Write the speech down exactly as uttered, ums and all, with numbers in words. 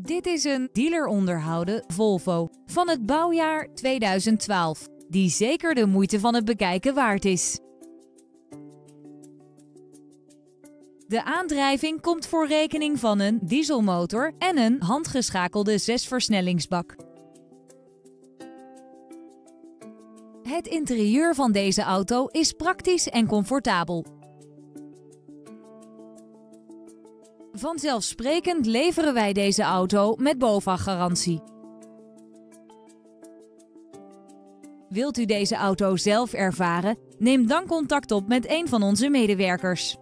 Dit is een dealer onderhouden Volvo van het bouwjaar tweeduizend twaalf, die zeker de moeite van het bekijken waard is. De aandrijving komt voor rekening van een dieselmotor en een handgeschakelde zesversnellingsbak. Het interieur van deze auto is praktisch en comfortabel. Vanzelfsprekend leveren wij deze auto met BOVAG-garantie. Wilt u deze auto zelf ervaren? Neem dan contact op met een van onze medewerkers.